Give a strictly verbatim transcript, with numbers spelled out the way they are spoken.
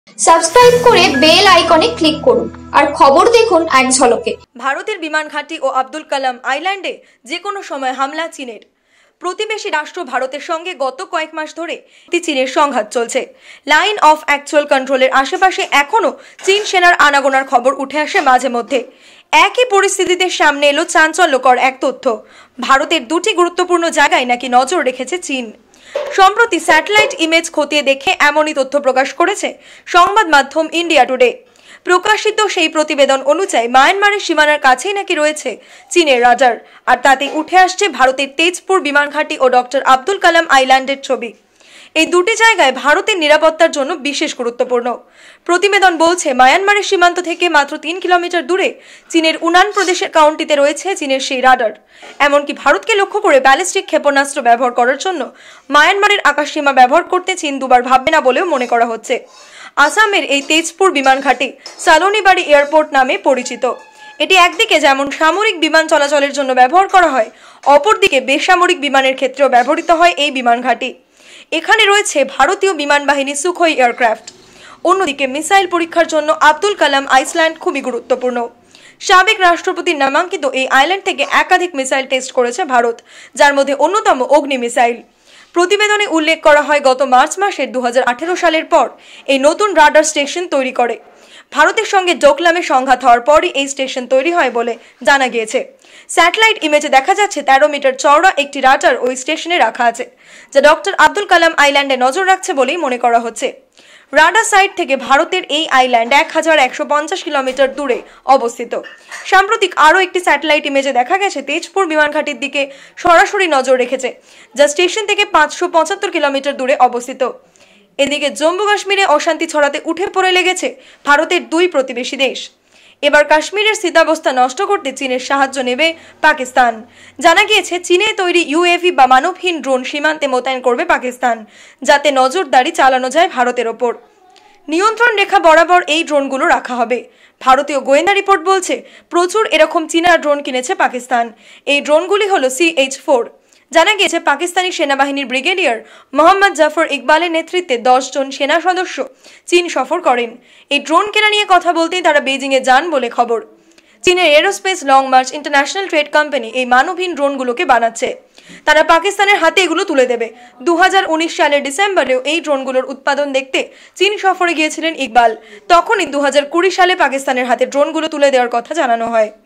Subscribe করে bell আইকনে click করুন আর খবর দেখুন এক ঝলকে। ভারতের বিমান ঘাঁটি ও আব্দুল কালাম আইল্যান্ডে যে কোনো সময় হামলা চীনের। প্রতিবেশী রাষ্ট্র ভারতের সঙ্গে গত কয়েক মাস ধরে চীনের সংঘাত চলছে। লাইন অফ অ্যাকচুয়াল কন্ট্রোলের আশেপাশে এখনও চীন সেনার আনাগোনার খবর উঠে আসে মাঝে মধ্যে। একই পরিস্থিতিতে সামনে এলো চাঞ্চল্যকর এক তথ্য। ভারতের দুটি গুরুত্বপূর্ণ জায়গায় নাকি নজর রেখেছে চীন। সম্প্রতি স্যাটেলাইট ইমেজ খতিয়ে দেখে এমনই তথ্য প্রকাশ করেছে সংবাদ মাধ্যম ইন্ডিয়া টুডে। প্রকাশিত সেই প্রতিবেদন অনুযায়ী মায়ানমারের সীমানার কাছেই নাকি রয়েছে চীনের রাডার, আর তাতে উঠে আসছে ভারতের তেজপুর বিমান ঘাঁটি ও ডক্টর আব্দুল কালাম আইল্যান্ডের ছবি। এই দুটি জায়গায় ভারতের নিরাপত্তার জন্য বিশেষ গুরুত্বপূর্ণ। প্রতিবেদন বলছে মায়ানমারের সীমান্ত থেকে মাত্র তিন কিলোমিটার দূরে চীনের উনান প্রদেশের কাউন্টিতে রয়েছে চীনের সেই রাডার। এমনকি ভারতকে লক্ষ্য করে ব্যালিস্টিক ক্ষেপণাস্ত্র ব্যবহার করার জন্য মায়ানমারের আকাশসীমা ব্যবহার করতে চীন দুবার ভাববে না বলেও মনে করা হচ্ছে। আসামের এই তেজপুর বিমান ঘাঁটি সালোনিবাড়ি এয়ারপোর্ট নামে পরিচিত। এটি একদিকে যেমন সামরিক বিমান চলাচলের জন্য ব্যবহার করা হয়, অপরদিকে বেসামরিক বিমানের ক্ষেত্রেও ব্যবহৃত হয় এই বিমান ঘাঁটি। এখানে রয়েছে ভারতীয় বিমান বাহিনী সুখোই এয়ারক্রাফট। অন্যদিকে মিসাইল পরীক্ষার জন্য আব্দুল কালাম আইল্যান্ড খুবই গুরুত্বপূর্ণ। সাবেক রাষ্ট্রপতির নামাঙ্কিত এই আইল্যান্ড থেকে একাধিক মিসাইল টেস্ট করেছে ভারত, যার মধ্যে অন্যতম অগ্নি মিসাইল। প্রতিবেদনে উল্লেখ করা হয় গত মার্চ মাসের দু হাজার আঠেরো সালের পর এই নতুন রাডার স্টেশন তৈরি করে। ভারতের সঙ্গে ডোকলামে সংঘাত হওয়ার পরই এই স্টেশন তৈরি হয় বলে জানা গিয়েছে। স্যাটেলাইট ইমেজে দেখা যাচ্ছে তেরো মিটার চওড়া একটি রাডার ওই স্টেশনে রাখা আছে, যা ডক্টর আব্দুল কালাম আইল্যান্ডে নজর রাখছে বলেই মনে করা হচ্ছে। রাডার সাইট থেকে ভারতের এই আইল্যান্ড এক হাজার একশো পঞ্চাশ কিলোমিটার দূরে অবস্থিত। সাম্প্রতিক আরও একটি স্যাটেলাইট ইমেজে দেখা গেছে তেজপুর বিমান ঘাঁটির দিকে সরাসরি নজর রেখেছে, যা স্টেশন থেকে পাঁচশো পঁচাত্তর কিলোমিটার দূরে অবস্থিত। এদিকে জম্মু কাশ্মীরে অশান্তি ছড়াতে উঠে পড়ে লেগেছে ভারতের দুই প্রতিবেশী দেশ। এবার কাশ্মীরের স্থিতাবস্থা নষ্ট করতে চীনের সাহায্য নেবে পাকিস্তান। জানা গিয়েছে চীনে তৈরি ইউএভি বা মানবহীন ড্রোন সীমান্তে মোতায়েন করবে পাকিস্তান, যাতে নজরদারি চালানো যায় ভারতের ওপর। নিয়ন্ত্রণ রেখা বরাবর এই ড্রোনগুলো রাখা হবে। ভারতীয় গোয়েন্দা রিপোর্ট বলছে প্রচুর এরকম চীনা ড্রোন কিনেছে পাকিস্তান। এই ড্রোনগুলি হলো সি এইচ ফোর। জানা গিয়েছে পাকিস্তানি সেনাবাহিনীর ব্রিগেডিয়ার মোহাম্মদ জাফর ইকবালের নেতৃত্বে দশ জন সেনা সদস্য চীন সফর করেন। এই ড্রোন কেনা নিয়ে কথা বলতেই তারা বেজিংয়ে যান বলে খবর। চীনের aerospace long march international trade company এই মানবহীন ড্রোনগুলোকে বানাচ্ছে। তারা পাকিস্তানের হাতে এগুলো তুলে দেবে। দু হাজার উনিশ সালের ডিসেম্বরেও এই ড্রোনগুলোর উৎপাদন দেখতে চীন সফরে গিয়েছিলেন ইকবাল। তখনই দু হাজার কুড়ি সালে পাকিস্তানের হাতে ড্রোনগুলো তুলে দেওয়ার কথা জানানো হয়।